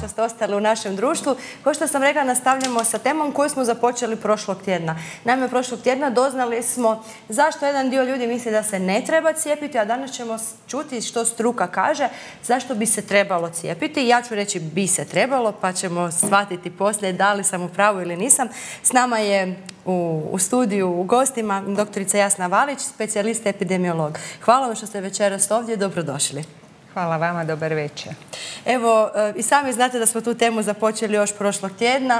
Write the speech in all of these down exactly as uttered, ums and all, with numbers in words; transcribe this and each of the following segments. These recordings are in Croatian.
što ste ostali u našem društvu. Kao što sam rekla, nastavljamo sa temom koju smo započeli prošlog tjedna. Naime, prošlog tjedna doznali smo zašto jedan dio ljudi misli da se ne treba cijepiti, a danas ćemo čuti što struka kaže zašto bi se trebalo cijepiti. Ja ću reći bi se trebalo, pa ćemo shvatiti poslije da li sam u pravu ili nisam. S nama je u, u studiju, u gostima, doktorica Jasna Valić, specijalista epidemiolog. Hvala vam što ste večeras ovdje, dobrodošli. Hvala vama, dobar večer. Evo, i sami znate da smo tu temu započeli još prošlog tjedna.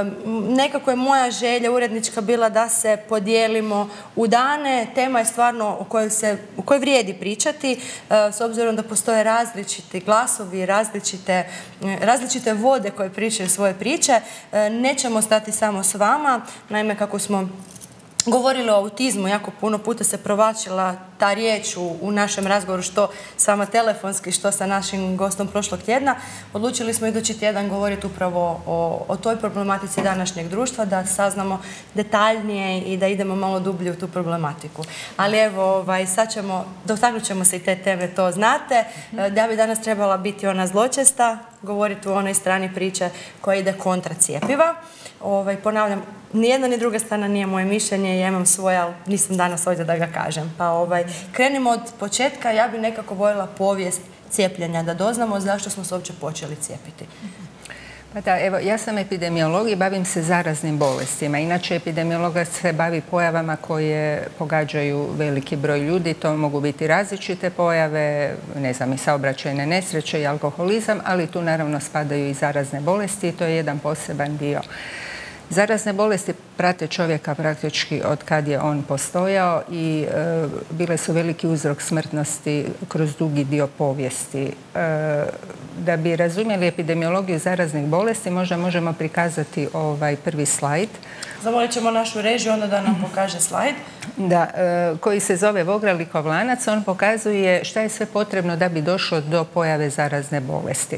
Nekako je moja želja urednička bila da se podijelimo u dane. Tema je stvarno o kojoj, se, o kojoj vrijedi pričati, s obzirom da postoje različiti glasovi, različite, različite vode koje pričaju svoje priče. Nećemo stati samo s vama. Naime, kako smo govorili o autizmu, jako puno puta se provlačila ta riječ u, u našem razgovoru, što s vama telefonski, što sa našim gostom prošlog tjedna. Odlučili smo idući tjedan govoriti upravo o, o toj problematici današnjeg društva, da saznamo detaljnije i da idemo malo dublje u tu problematiku. Ali evo, ovaj, sad ćemo, dotaknut ćemo se i te teme, to znate, da bi danas trebala biti ona zločesta, govoriti u onoj strani priče koja ide kontra cijepiva. Ovaj, ponavljam, ni jedna ni druga strana nije moje mišljenje, ja imam svoje, ali nisam danas ovdje da ga kažem. Pa ovaj, krenimo od početka, ja bi nekako voljela povijest cijepljenja, da doznamo zašto smo se uopće počeli cijepiti. Pa da, evo, ja sam epidemiolog i bavim se zaraznim bolestima. Inače, epidemiologa se bavi pojavama koje pogađaju veliki broj ljudi. To mogu biti različite pojave, ne znam, i saobraćajne nesreće i alkoholizam, ali tu naravno spadaju i zarazne bolesti i to je jedan poseban dio. Zarazne bolesti prate čovjeka praktički od kad je on postojao i e, bile su veliki uzrok smrtnosti kroz dugi dio povijesti. E, da bi razumjeli epidemiologiju zaraznih bolesti, možda možemo prikazati ovaj prvi slajd. Zamolit ćemo našu režiju onda da nam pokaže slajd. Da, e, koji se zove Vogralikov lanac. On pokazuje šta je sve potrebno da bi došlo do pojave zarazne bolesti.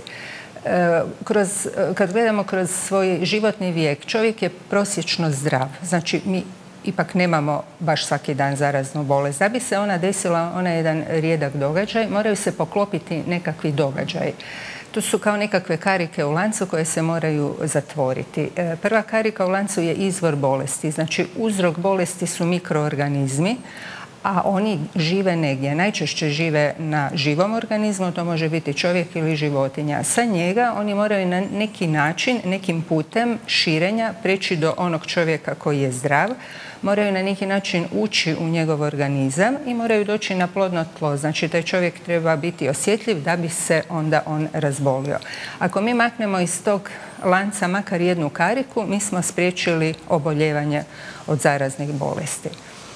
Kroz, kad gledamo kroz svoj životni vijek, čovjek je prosječno zdrav. Znači, mi ipak nemamo baš svaki dan zaraznu bolest. Da bi se ona desila, ona je jedan rijedak događaj, moraju se poklopiti nekakvi događaji. To su kao nekakve karike u lancu koje se moraju zatvoriti. Prva karika u lancu je izvor bolesti. Znači, uzrok bolesti su mikroorganizmi, a oni žive negdje. Najčešće žive na živom organizmu, to može biti čovjek ili životinja. Sa njega oni moraju na neki način, nekim putem širenja preći do onog čovjeka koji je zdrav, moraju na neki način ući u njegov organizam i moraju doći na plodno tlo. Znači, taj čovjek treba biti osjetljiv da bi se onda on razbolio. Ako mi maknemo iz tog lanca makar jednu kariku, mi smo spriječili oboljevanje od zaraznih bolesti.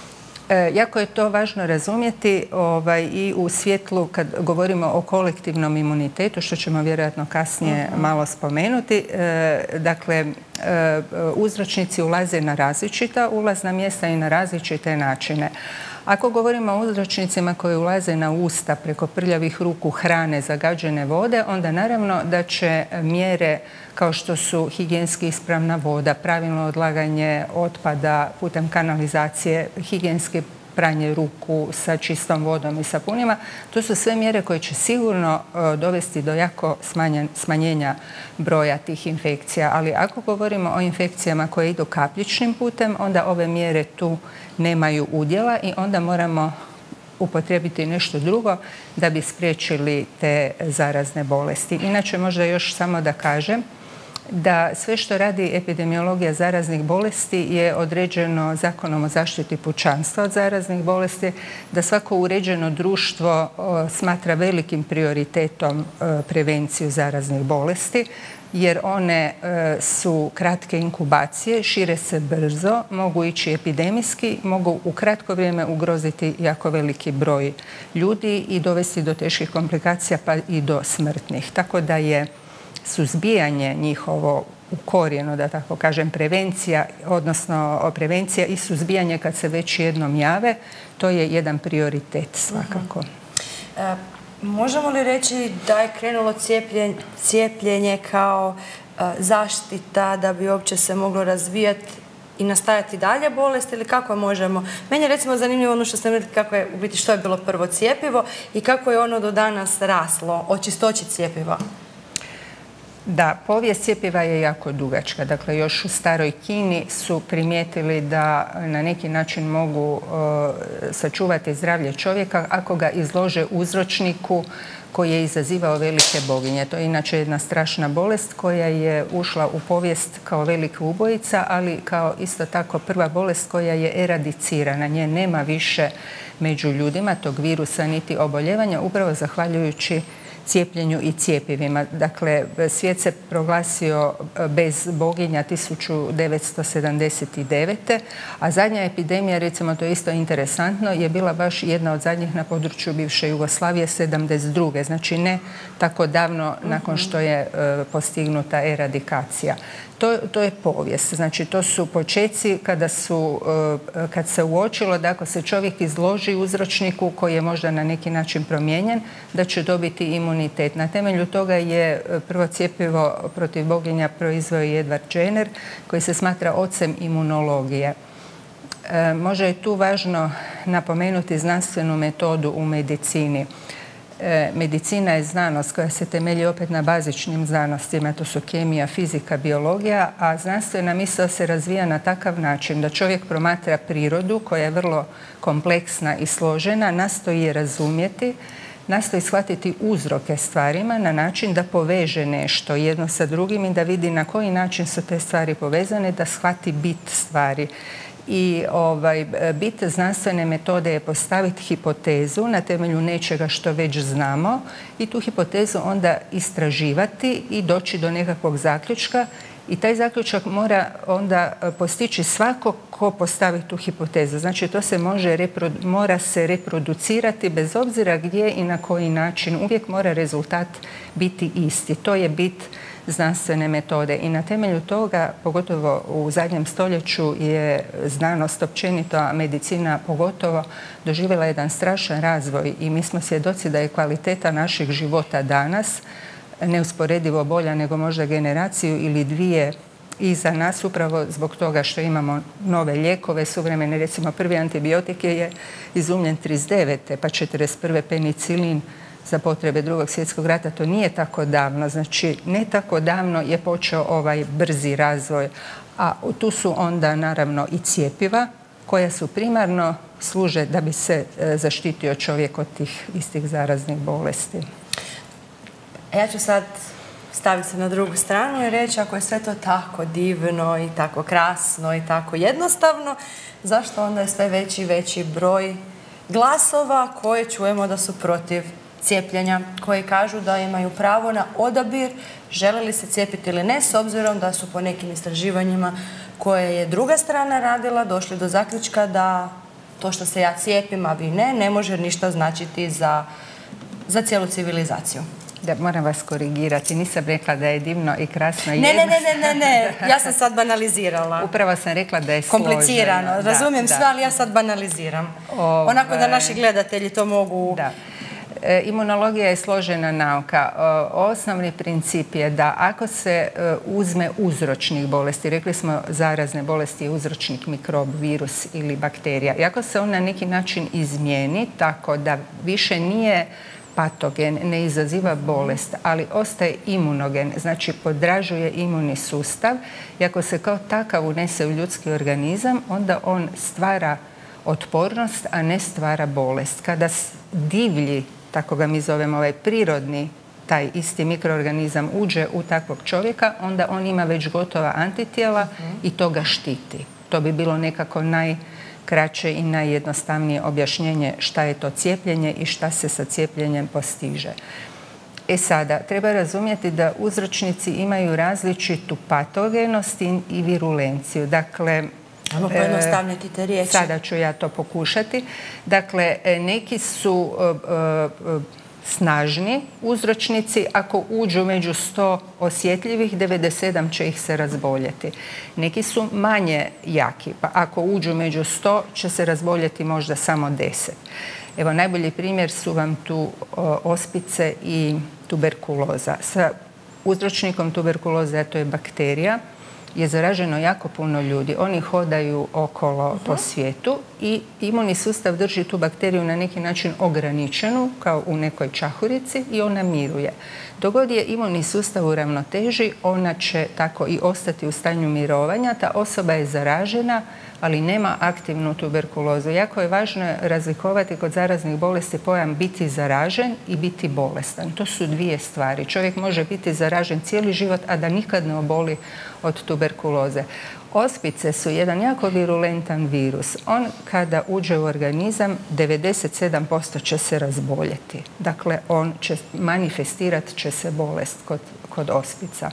E, jako je to važno razumjeti ovaj, i u svjetlu kad govorimo o kolektivnom imunitetu, što ćemo vjerojatno kasnije uh-huh. malo spomenuti. E, dakle, e, uzročnici ulaze na različita ulazna mjesta i na različite načine. Ako govorimo o uzročnicima koji ulaze na usta preko prljavih ruku, hrane, zagađene vode, onda naravno da će mjere kao što su higijenski ispravna voda, pravilno odlaganje otpada putem kanalizacije, higijenske pranje ruku sa čistom vodom i sapunima, to su sve mjere koje će sigurno dovesti do jako smanjenja broja tih infekcija. Ali ako govorimo o infekcijama koje idu kapljičnim putem, onda ove mjere tu nemaju udjela i onda moramo upotrijebiti nešto drugo da bi spriječili te zarazne bolesti. Inače, možda još samo da kažem da sve što radi epidemiologija zaraznih bolesti je određeno Zakonom o zaštiti pučanstva od zaraznih bolesti, da svako uređeno društvo smatra velikim prioritetom prevenciju zaraznih bolesti, jer one su kratke inkubacije, šire se brzo, mogu ići epidemijski, mogu u kratko vrijeme ugroziti jako veliki broj ljudi i dovesti do teških komplikacija pa i do smrtnih. Tako da je suzbijanje njihovo u korijenu, da tako kažem, prevencija, odnosno prevencija i suzbijanje kad se već jednom jave, to je jedan prioritet svakako. Uh-huh. e, možemo li reći da je krenulo cijepljenje, cijepljenje kao uh, zaštita da bi uopće se moglo razvijati i nastaviti dalje bolest ili kako možemo? Meni je recimo zanimljivo ono što ste rekli, kako je, u biti što je bilo prvo cjepivo i kako je ono do danas raslo o čistoći cjepiva. Da, povijest cjepiva je jako dugačka. Dakle, još u staroj Kini su primijetili da na neki način mogu sačuvati zdravlje čovjeka ako ga izlože uzročniku koji je izazivao velike boginje. To je inače jedna strašna bolest koja je ušla u povijest kao velika ubojica, ali kao isto tako prva bolest koja je eradicirana. Nje nema više među ljudima, tog virusa niti oboljevanja, upravo zahvaljujući cijepljenju i cjepivima. Dakle, svijet se proglasio bez boginja tisuću devetsto sedamdeset devete. a zadnja epidemija, recimo to je isto interesantno, je bila baš jedna od zadnjih na području bivše Jugoslavije sedamdeset druge. Znači ne tako davno nakon što je postignuta eradikacija. To, to je povijest. Znači to su počeci kada su, kad se uočilo da ako se čovjek izloži uzročniku koji je možda na neki način promijenjen, da će dobiti imunitet. Na temelju toga je prvo cjepivo protiv boginja proizveo Edward Jenner, koji se smatra ocem imunologije. E, možda je tu važno napomenuti znanstvenu metodu u medicini. E, medicina je znanost koja se temelji opet na bazičnim znanostima, to su kemija, fizika, biologija, a znanstvena misao se razvija na takav način da čovjek promatra prirodu koja je vrlo kompleksna i složena, nastoji je razumjeti, nastoji shvatiti uzroke stvarima na način da poveže nešto jedno sa drugim i da vidi na koji način su te stvari povezane, da shvati bit stvari. I ovaj, bit znanstvene metode je postaviti hipotezu na temelju nečega što već znamo i tu hipotezu onda istraživati i doći do nekakvog zaključka i taj zaključak mora onda postići svako ko postavi tu hipotezu. Znači to se može, mora se reproducirati bez obzira gdje i na koji način. Uvijek mora rezultat biti isti. To je bit znanstvene metode i na temelju toga, pogotovo u zadnjem stoljeću, je znanost općenito, a medicina pogotovo, doživjela jedan strašan razvoj i mi smo svjedoci da je kvaliteta naših života danas neusporedivo bolja nego možda generaciju ili dvije iza nas, upravo zbog toga što imamo nove lijekove, suvremene. Recimo prvi antibiotik je izumljen trideset devete pa četrdeset prve penicilin za potrebe Drugog svjetskog rata. To nije tako davno, znači ne tako davno je počeo ovaj brzi razvoj, a tu su onda naravno i cjepiva koja su primarno služe da bi se zaštitio čovjek od tih istih zaraznih bolesti. Ja ću sad staviti se na drugu stranu i reći, ako je sve to tako divno i tako krasno i tako jednostavno, zašto onda je sve veći i veći broj glasova koje čujemo da su protiv cijepljenja, koji kažu da imaju pravo na odabir žele li se cijepiti ili ne, s obzirom da su po nekim istraživanjima koje je druga strana radila došli do zaključka da to što se ja cijepim, a vi ne, ne može ništa značiti za, za cijelu civilizaciju. Da, moram vas korigirati. Nisam rekla da je divno i krasno. Ne, ne, ne, ne, ne, ne. Ja sam sad banalizirala. Upravo sam rekla da je složeno. Komplicirano. Razumijem sve, ali ja sad banaliziram. Ove... Onako da naši gledatelji to mogu... Da. E, imunologija je složena nauka. O, osnovni princip je da ako se e, uzme uzročnik bolesti, rekli smo zarazne bolesti je uzročnik mikrob, virus ili bakterija. I ako se on na neki način izmijeni tako da više nije patogen, ne izaziva bolest, ali ostaje imunogen, znači podražuje imunni sustav i ako se kao takav unese u ljudski organizam, onda on stvara otpornost, a ne stvara bolest. Kada divlji, tako ga mi zovemo, ovaj prirodni, taj isti mikroorganizam uđe u takvog čovjeka, onda on ima već gotova antitijela i to ga štiti. To bi bilo nekako najkraće i najjednostavnije objašnjenje šta je to cijepljenje i šta se sa cijepljenjem postiže. E sada, treba razumjeti da uzročnici imaju različitu patogenost i virulenciju. Dakle, Ajmo pojednostavniti te riječi. Sada ću ja to pokušati. Dakle, neki su uh, uh, snažni uzročnici. Ako uđu među sto osjetljivih, devedeset sedam će ih se razboljeti. Neki su manje jaki, pa ako uđu među sto će se razboljeti možda samo deset. Evo, najbolji primjer su vam tu uh, ospice i tuberkuloza. Sa uzročnikom tuberkuloze, a to je bakterija, je zaraženo jako puno ljudi. Oni hodaju okolo uh-huh. po svijetu i imunni sustav drži tu bakteriju na neki način ograničenu, kao u nekoj čahurici, i ona miruje. Dok god je imunni sustav u ravnoteži, ona će tako i ostati u stanju mirovanja. Ta osoba je zaražena, ali nema aktivnu tuberkulozu. Jako je važno razlikovati kod zaraznih bolesti pojam biti zaražen i biti bolestan. To su dvije stvari. Čovjek može biti zaražen cijeli život, a da nikad ne oboli od tuberkuloze. Ospice su jedan jako virulentan virus. On kada uđe u organizam, devedeset sedam posto će se razboljeti. Dakle, on će manifestirat će se bolest kod, kod ospica.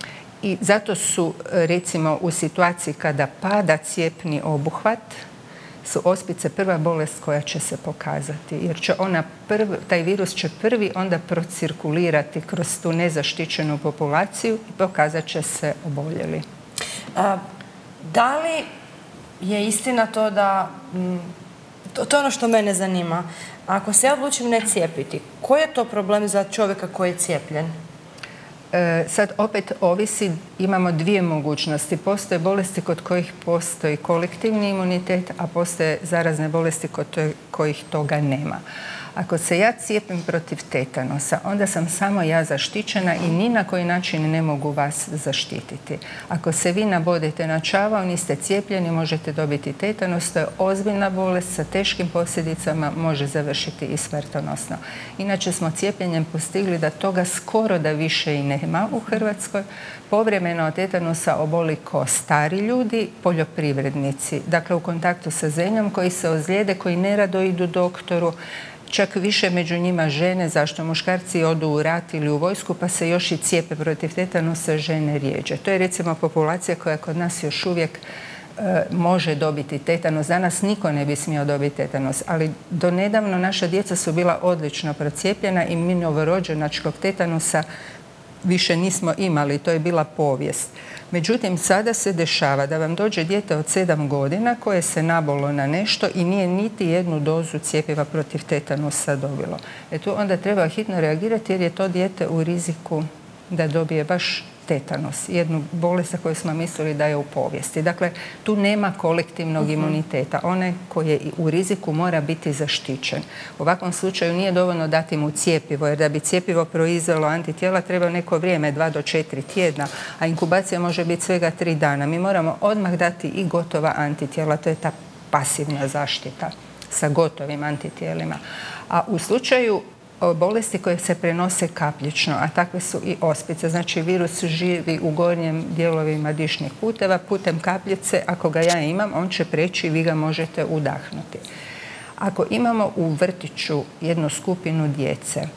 I zato su, recimo, u situaciji kada pada cijepni obuhvat, su ospice prva bolest koja će se pokazati. Jer će ona prv, taj virus će prvi onda procirkulirati kroz tu nezaštićenu populaciju i pokazat će se oboljeli. A, da li je istina to da... M, to, to je ono što mene zanima. Ako se ja odlučim ne cijepiti, koji je to problem za čovjeka koji je cijepljen? E, sad opet ovisi, imamo dvije mogućnosti. Postoje bolesti kod kojih postoji kolektivni imunitet, a postoje zarazne bolesti kod kojih toga nema. Ako se ja cijepim protiv tetanosa, onda sam samo ja zaštićena i ni na koji način ne mogu vas zaštititi. Ako se vi nabodete na čavao, niste cijepljeni, možete dobiti tetanos. To je ozbiljna bolest sa teškim posljedicama, može završiti i smrtonosno. Inače smo cijepljenjem postigli da toga skoro da više i nema u Hrvatskoj. Povremeno od tetanusa oboli ko stari ljudi, poljoprivrednici, dakle u kontaktu sa zemljom, koji se ozlijede, koji nerado idu doktoru, čak više među njima žene, zašto muškarci odu u rat ili u vojsku pa se još i cijepe protiv tetanusa, žene rijeđe. To je recimo populacija koja kod nas još uvijek e, može dobiti tetanus. Danas niko ne bi smio dobiti tetanus, ali do nedavno naša djeca su bila odlično procijepljena i mi novorođenačkog tetanusa više nismo imali, to je bila povijest. Međutim, sada se dešava da vam dođe dijete od sedam godina koje se nabolo na nešto i nije niti jednu dozu cjepiva protiv tetanusa dobilo. E tu onda treba hitno reagirati jer je to dijete u riziku da dobije baš tetanus, jednu bolest za koju smo mislili da je u povijesti. Dakle, tu nema kolektivnog imuniteta. Onaj koji je u riziku mora biti zaštićen. U ovakvom slučaju nije dovoljno dati mu cjepivo, jer da bi cjepivo proizvelo antitijela treba neko vrijeme, dva do četiri tjedna, a inkubacija može biti svega tri dana. Mi moramo odmah dati i gotova antitijela, to je ta pasivna zaštita sa gotovim antitijelima. A u slučaju bolesti koje se prenose kapljično, a takve su i ospice. Znači, virus živi u gornjim dijelovima dišnih puteva, putem kapljice, ako ga ja imam, on će preći i vi ga možete udahnuti. Ako imamo u vrtiću jednu skupinu djece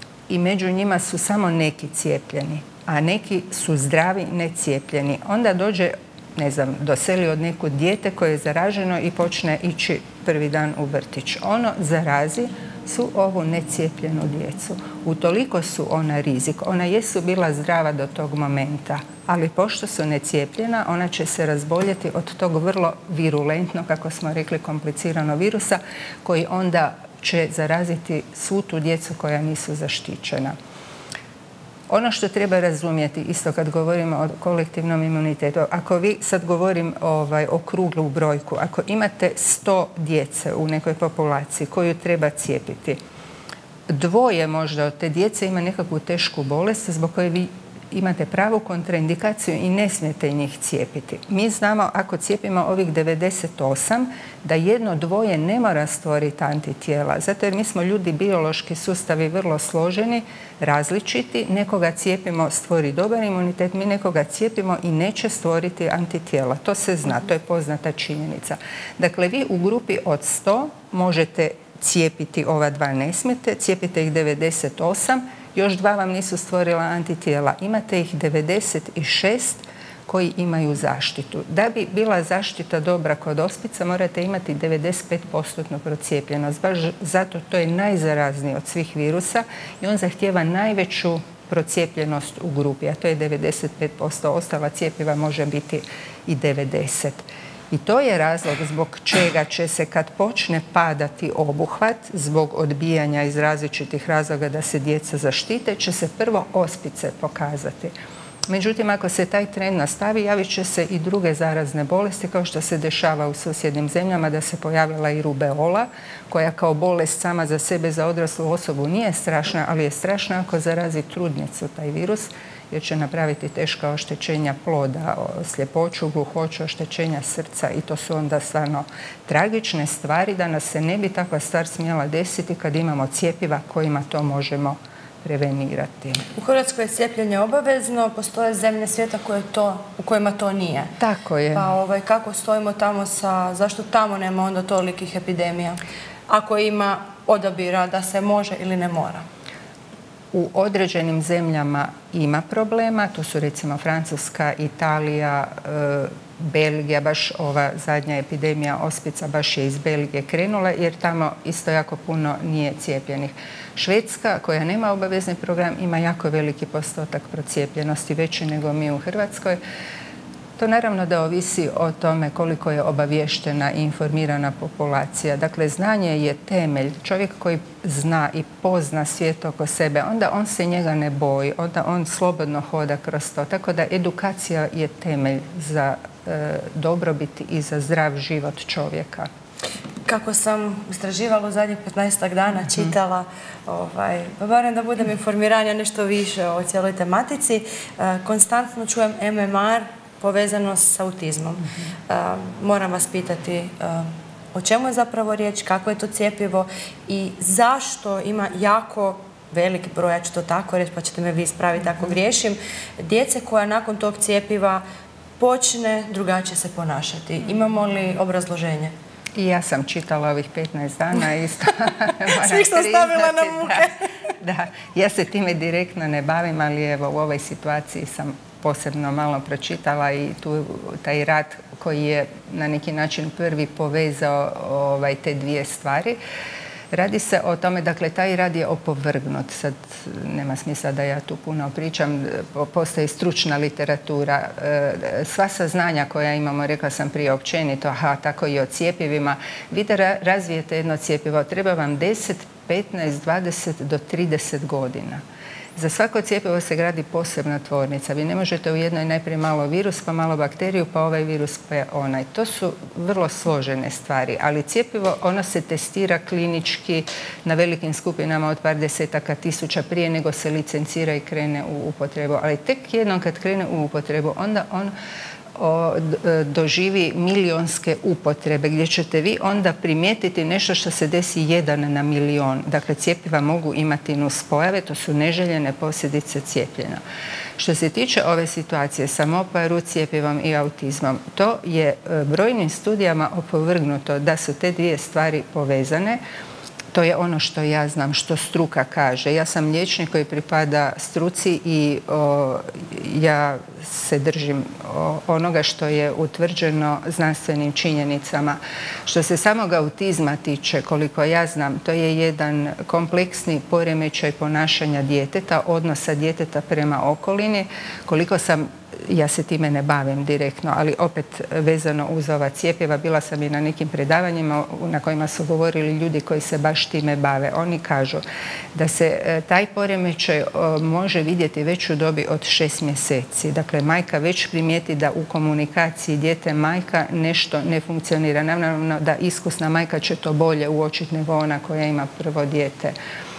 i među njima su samo neki cijepljeni, a neki su zdravi necijepljeni, onda dođe, ne znam, doseli od neko dijete koje je zaraženo i počne ići prvi dan u vrtić. Ono zarazi su ovu necijepljenu djecu. Utoliko su ona rizik. Ona jesu bila zdrava do tog momenta, ali pošto su necijepljena, ona će se razboljeti od tog vrlo virulentnog, kako smo rekli, kompliciranog virusa, koji onda će zaraziti svu tu djecu koja nisu zaštićena. Ono što treba razumjeti, isto kad govorimo o kolektivnom imunitetu, ako vi, sad govorim ovaj, o kruglu brojku, ako imate sto djece u nekoj populaciji koju treba cijepiti, dvoje možda od te djece ima nekakvu tešku bolest zbog koje vi imate pravu kontraindikaciju i ne smijete njih cijepiti. Mi znamo, ako cijepimo ovih devedeset osam, da jedno dvoje ne mora stvoriti antitijela. Zato jer mi smo ljudi, biološki sustavi vrlo složeni, različiti. Nekoga cijepimo, stvori dobar imunitet, mi nekoga cijepimo i neće stvoriti antitijela. To se zna, to je poznata činjenica. Dakle, vi u grupi od sto možete cijepiti, ova dva ne smijete, cijepite ih devedeset osam, još dva vam nisu stvorila antitijela. Imate ih devedeset šest koji imaju zaštitu. Da bi bila zaštita dobra kod ospica, morate imati devedeset pet posto procijepljenost. Baš zato to je najzarazniji od svih virusa i on zahtijeva najveću procijepljenost u grupi, a to je devedeset pet posto. Ostala cjepiva može biti i devedeset posto. I to je razlog zbog čega će se, kad počne padati obuhvat zbog odbijanja iz različitih razloga da se djeca zaštite, će se prvo ospice pokazati. Međutim, ako se taj trend nastavi, javit će se i druge zarazne bolesti, kao što se dešava u susjednim zemljama, da se pojavila i rubeola, koja kao bolest sama za sebe, za odraslu osobu nije strašna, ali je strašna ako zarazi trudnicu taj virus, jer će napraviti teška oštećenja ploda, sljepoću, gluhoću, oštećenja srca i to su onda stvarno tragične stvari, da nas se ne bi takva stvar smjela desiti kad imamo cjepiva kojima to možemo prevenirati. U Hrvatskoj je cijepljenje obavezno, postoje zemlje svijeta koje to, u kojima to nije. Tako je. Pa ovaj, kako stojimo tamo sa, zašto tamo nema onda tolikih epidemija? Ako ima odabira da se može ili ne mora? U određenim zemljama ima problema, to su recimo Francuska, Italija, Belgija, baš ova zadnja epidemija ospica baš je iz Belgije krenula jer tamo isto jako puno nije cijepljenih. Švedska, koja nema obavezni program, ima jako veliki postotak procijepljenosti, veći nego mi u Hrvatskoj. To naravno da ovisi o tome koliko je obaviještena i informirana populacija. Dakle, znanje je temelj. Čovjek koji zna i pozna svijet oko sebe, onda on se njega ne boji, onda on slobodno hoda kroz to. Tako da edukacija je temelj za e, dobrobit i za zdrav život čovjeka. Kako sam istraživala u zadnjih petnaestak dana, čitala, ovaj, barem da budem informiranja nešto više o cijeloj tematici, e, konstantno čujem M M R povezano s autizmom. Mm-hmm. uh, moram vas pitati uh, o čemu je zapravo riječ, kako je to cjepivo i zašto ima jako velik broj, ja ću to tako reći, pa ćete me vi ispraviti ako griješim, djece koja nakon tog cjepiva počne drugačije se ponašati. Imamo li obrazloženje? I ja sam čitala ovih petnaest dana isto. Svih sam stavila na muke. Da, da, ja se time direktno ne bavim, ali evo u ovoj situaciji sam posebno malo pročitala i tu taj rad koji je na neki način prvi povezao ovaj, te dvije stvari. Radi se o tome, dakle, taj rad je opovrgnut. Sad nema smisla da ja tu puno pričam. Postoji stručna literatura. Sva saznanja koja imamo, rekla sam prije općenito, aha, tako i o cjepivima. Vi da razvijete jedno cjepivo, treba vam deset, petnaest, dvadeset do trideset godina. Za svako cjepivo se gradi posebna tvornica. Vi ne možete u jednoj najprije malo virus, pa malo bakteriju, pa ovaj virus, pa onaj. To su vrlo složene stvari, ali cjepivo, ono se testira klinički na velikim skupinama od par desetaka tisuća prije nego se licencira i krene u upotrebu. Ali tek jednom kad krene u upotrebu, onda on doživi milionske upotrebe gdje ćete vi onda primijetiti nešto što se desi jedan na milion. Dakle, cjepiva mogu imati nuspojave, to su neželjene posljedice cijepljenja. Što se tiče ove situacije sa M O P A R U cjepivom i autizmom, to je brojnim studijama opovrgnuto da su te dvije stvari povezane. To je ono što ja znam, što struka kaže. Ja sam liječnik koji pripada struci i o, ja se držim o, onoga što je utvrđeno znanstvenim činjenicama. Što se samog autizma tiče, koliko ja znam, to je jedan kompleksni poremećaj ponašanja djeteta, odnosa djeteta prema okolini. Koliko sam, ja se time ne bavim direktno, ali opet vezano uz ova cjepiva, bila sam i na nekim predavanjima na kojima su govorili ljudi koji se baš time bave. Oni kažu da se taj poremećaj može vidjeti već u dobi od šest mjeseci. Dakle, majka već primijeti da u komunikaciji dijete-majka nešto ne funkcionira. Naravno da iskusna majka će to bolje uočiti nego ona koja ima prvo dijete.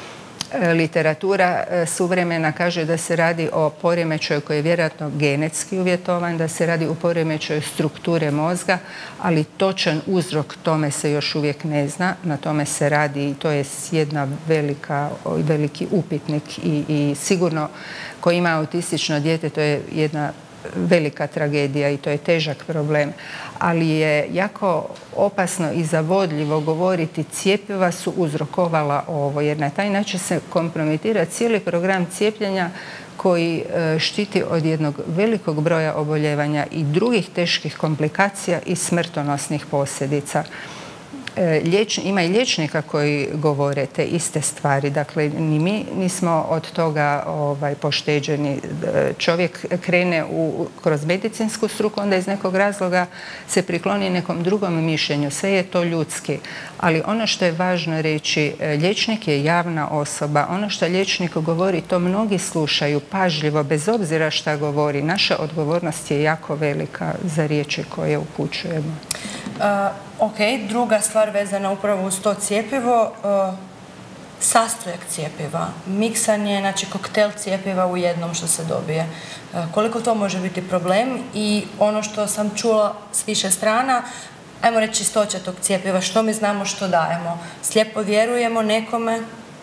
Literatura suvremena kaže da se radi o poremećaju koji je vjerojatno genetski uvjetovan, da se radi o poremećaju strukture mozga, ali točan uzrok tome se još uvijek ne zna. Na tome se radi i to je jedna velika, veliki upitnik i, i sigurno ko ima autistično dijete, to je jedna velika tragedija i to je težak problem, ali je jako opasno i zavodljivo govoriti cjepiva su uzrokovala ovo, jer na taj način se kompromitira cijeli program cijepljenja koji štiti od jednog velikog broja oboljevanja i drugih teških komplikacija i smrtonosnih posljedica. Ima i liječnika koji govore te iste stvari. Dakle, ni mi nismo od toga ovaj, pošteđeni. Čovjek krene u, kroz medicinsku struku, onda iz nekog razloga se prikloni nekom drugom mišljenju. Sve je to ljudski. Ali ono što je važno reći, liječnik je javna osoba. Ono što liječnik govori, to mnogi slušaju pažljivo, bez obzira šta govori. Naša odgovornost je jako velika za riječi koje upućujemo. Uh, ok, druga stvar vezana upravo uz to cjepivo, uh, sastojak cjepiva, miksanje, znači koktel cjepiva u jednom što se dobije. Uh, koliko to može biti problem i ono što sam čula s više strana, ajmo reći čistoća tog cjepiva, što mi znamo što dajemo, slijepo vjerujemo nekome?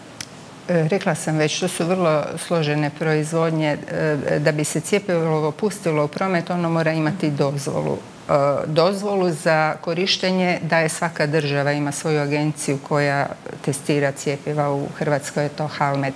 Rekla sam već, to su vrlo složene proizvodnje. Da bi se cjepivo pustilo u promet, ono mora imati dozvolu. Dozvolu za korištenje daje svaka država, ima svoju agenciju koja testira cjepiva, u Hrvatskoj je to Halmed.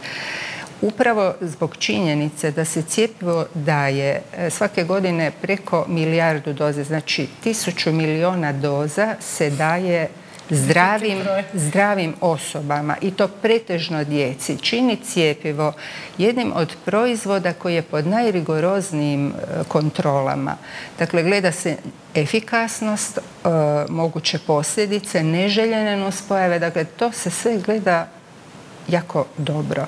Upravo zbog činjenice da se cjepivo daje svake godine preko milijardu doze, znači tisuću miliona doza se daje Zdravim, zdravim osobama i to pretežno djeci, čini cjepivo jednim od proizvoda koji je pod najrigoroznijim kontrolama. Dakle, gleda se efikasnost, e, moguće posljedice, neželjene nuspojave, dakle to se sve gleda jako dobro.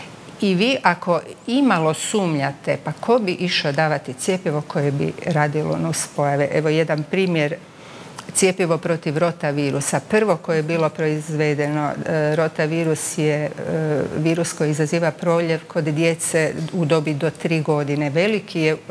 I vi ako imalo sumnjate, pa ko bi išao davati cjepivo koje bi radilo nuspojave? Evo jedan primjer. Cijepivo protiv rotavirusa. Prvo koje je bilo proizvedeno, rotavirus je virus koji izaziva proljev kod djece u dobi do tri godine. Veliki je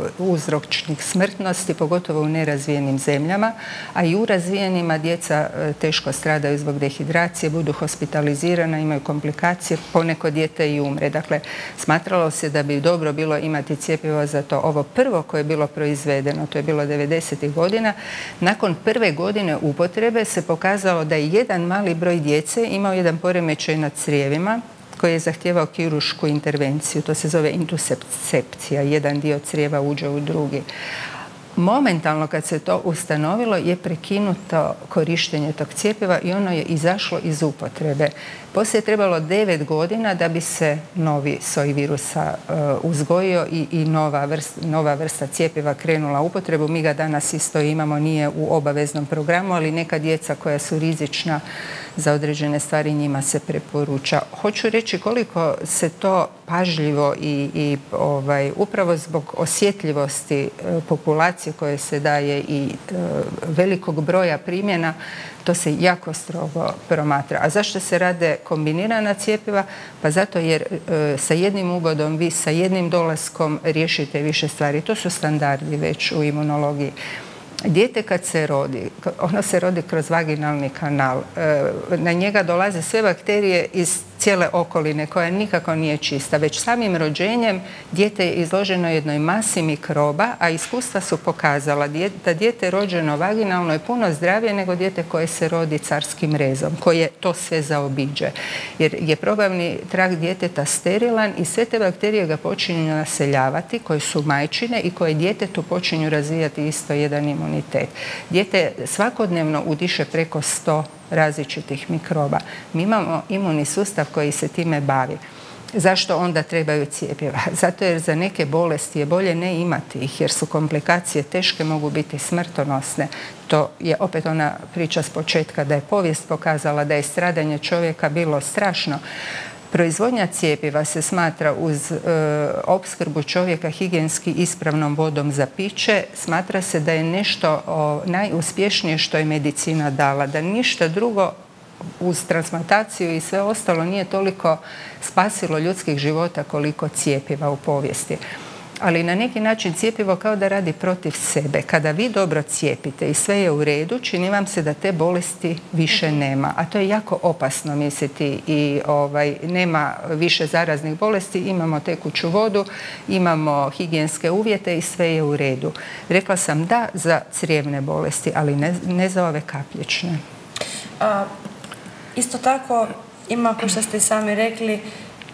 uzročnik smrtnosti, pogotovo u nerazvijenim zemljama, a i u razvijenima djeca teško stradaju zbog dehidracije, budu hospitalizirana, imaju komplikacije, poneko dijete i umre. Dakle, smatralo se da bi dobro bilo imati cjepivo za to. Ovo prvo koje je bilo proizvedeno, to je bilo devedesetih godina, nakon prve godine upotrebe se pokazalo da je jedan mali broj djece imao jedan poremećaj na crijevima koji je zahtijevao kiruršku intervenciju. To se zove intusepcija. Jedan dio crijeva uđe u drugi. Momentalno kad se to ustanovilo je prekinuto korištenje tog cjepiva i ono je izašlo iz upotrebe. Poslije je trebalo devet godina da bi se novi soj virusa uh, uzgojio i, i nova, vrst, nova vrsta cjepiva krenula u upotrebu. Mi ga danas isto imamo, nije u obaveznom programu, ali neka djeca koja su rizična za određene stvari njima se preporuča. Hoću reći koliko se to pažljivo i, i ovaj, upravo zbog osjetljivosti uh, populacije koje se daje i uh, velikog broja primjena, to se jako strogo promatra. A zašto se rade kombinirana cjepiva? Pa zato jer e, sa jednim ugodom vi sa jednim dolaskom riješite više stvari. To su standardi već u imunologiji. Dijete kad se rodi, ono se rodi kroz vaginalni kanal. E, na njega dolaze sve bakterije iz cijele okoline koja nikako nije čista. Već samim rođenjem dijete je izloženo jednoj masi mikroba, a iskustva su pokazala da dijete rođeno vaginalno je puno zdravije nego dijete koje se rodi carskim rezom, koje to sve zaobiđe. Jer je probavni trakt djeteta sterilan i sve te bakterije ga počinju naseljavati, koje su majčine i koje djetetu počinju razvijati isto jedan imunitet. Dijete svakodnevno udiše preko sto različitih mikroba. Mi imamo imunni sustav koji se time bavi. Zašto onda trebaju cjepiva? Zato jer za neke bolesti je bolje ne imati ih, jer su komplikacije teške, mogu biti smrtonosne. To je opet ona priča s početka da je povijest pokazala da je stradanje čovjeka bilo strašno. Proizvodnja cjepiva se smatra uz e, opskrbu čovjeka higijenski ispravnom vodom za piće. Smatra se da je nešto o, najuspješnije što je medicina dala, da ništa drugo uz transplantaciju i sve ostalo nije toliko spasilo ljudskih života koliko cjepiva u povijesti. Ali na neki način cjepivo kao da radi protiv sebe. Kada vi dobro cijepite i sve je u redu, čini vam se da te bolesti više nema. A to je jako opasno misliti i ovaj, nema više zaraznih bolesti, imamo tekuću vodu, imamo higijenske uvjete i sve je u redu. Rekla sam da za crijevne bolesti, ali ne, ne za ove kapljične. A, isto tako ima, kao što ste sami rekli,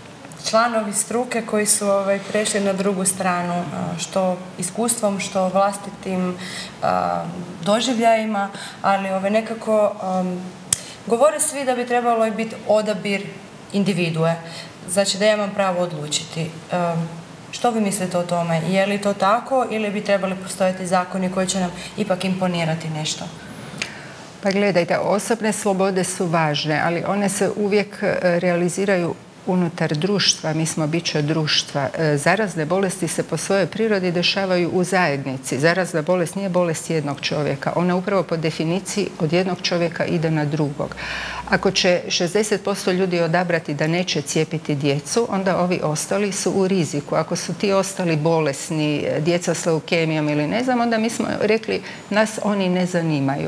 članovi struke koji su ovaj, prešli na drugu stranu, što iskustvom, što vlastitim a, doživljajima, ali ovaj, nekako um, govore svi da bi trebalo biti odabir individue, znači da ja imam pravo odlučiti. Um, što vi mislite o tome? Je li to tako ili bi trebali postojati zakoni koji će nam ipak imponirati nešto? Pa gledajte, osobne slobode su važne, ali one se uvijek realiziraju unutar društva. Mi smo bića društva. Zarazne bolesti se po svojoj prirodi dešavaju u zajednici. Zarazna bolest nije bolest jednog čovjeka. Ona upravo po definiciji od jednog čovjeka ide na drugog. Ako će šezdeset posto ljudi odabrati da neće cijepiti djecu, onda ovi ostali su u riziku. Ako su ti ostali bolesni, djeca s leukemijom ili ne znam, onda mi smo rekli nas oni ne zanimaju.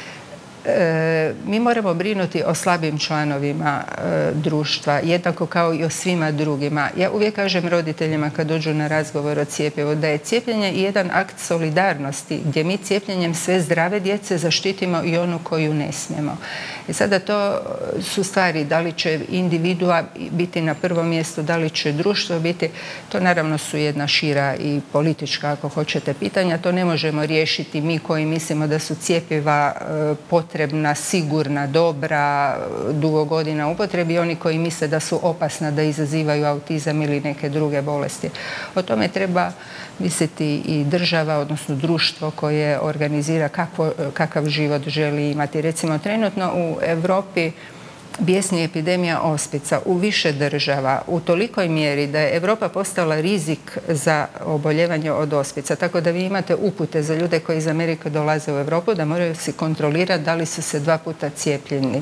E, mi moramo brinuti o slabim članovima e, društva, jednako kao i o svima drugima. Ja uvijek kažem roditeljima kad dođu na razgovor o cijepivu da je cijepljenje jedan akt solidarnosti gdje mi cijepljenjem sve zdrave djece zaštitimo i onu koju ne smijemo. I sada to su stvari, da li će individua biti na prvom mjestu, da li će društvo biti, to naravno su jedna šira i politička, ako hoćete, pitanja. To ne možemo riješiti mi koji mislimo da su cjepiva e, potrebna, sigurna, dobra, dugo godina upotrebi i oni koji misle da su opasna, da izazivaju autizam ili neke druge bolesti. O tome treba misliti i država, odnosno društvo koje organizira kakvo, kakav život želi imati. Recimo, trenutno u Europi bijesni epidemija ospica u više država u tolikoj mjeri da je Europa postala rizik za oboljevanje od ospica. Tako da vi imate upute za ljude koji iz Amerike dolaze u Europu da moraju si kontrolirati da li su se dva puta cijepljeni.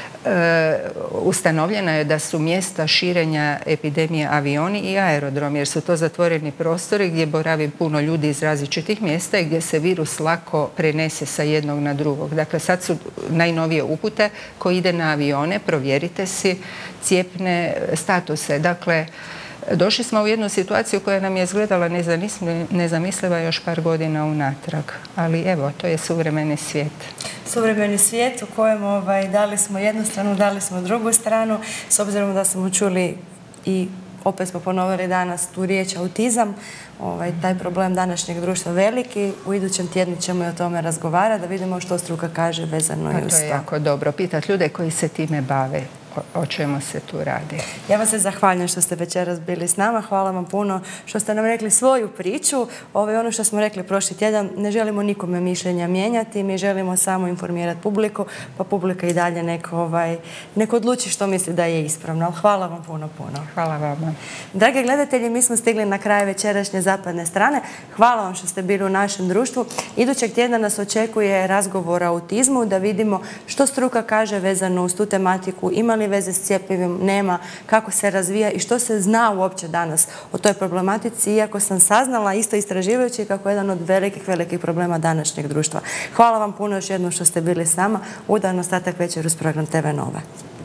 E, ustanovljeno je da su mjesta širenja epidemije avioni i aerodromi, jer su to zatvoreni prostori gdje boravi puno ljudi iz različitih mjesta i gdje se virus lako prenese sa jednog na drugog. Dakle, sad su najnovije upute koji ide na avione, provjerite si cijepne statuse. Dakle, došli smo u jednu situaciju koja nam je izgledala nezamisliva još par godina unatrag. Ali evo, to je suvremeni svijet. Suvremeni svijet u kojem ovaj, dali smo jednu stranu, dali smo drugu stranu, s obzirom da smo čuli i opet smo ponovili danas tu riječ autizam, ovaj, taj problem današnjeg društva veliki. U idućem tjednu ćemo i o tome razgovarati, da vidimo što struka kaže vezano i uz to. To je jako dobro. Pitati ljude koji se time bave o čemu se tu radi. Ja vam se zahvaljujem što ste večeras bili s nama. Hvala vam puno što ste nam rekli svoju priču. Ovo je ono što smo rekli prošli tjedan. Ne želimo nikome mišljenja mijenjati. Mi želimo samo informirati publiku, pa publika i dalje neko, ovaj, neko odluči što misli da je ispravno. Hvala vam puno, puno. Hvala vama. Dragi gledatelji, mi smo stigli na kraj večerašnje Zapadne strane. Hvala vam što ste bili u našem društvu. Idućeg tjedna nas očekuje razgovor o autizmu, da vidimo što struka kaže vezano uz tu tematiku. Ima li veze s cjepivim, nema, kako se razvija i što se zna uopće danas o toj problematici, iako sam saznala isto istraživajući kako je jedan od velikih, velikih problema današnjeg društva. Hvala vam puno još jednom što ste bili s nama. Udan ostatak večer uz program T V Nova.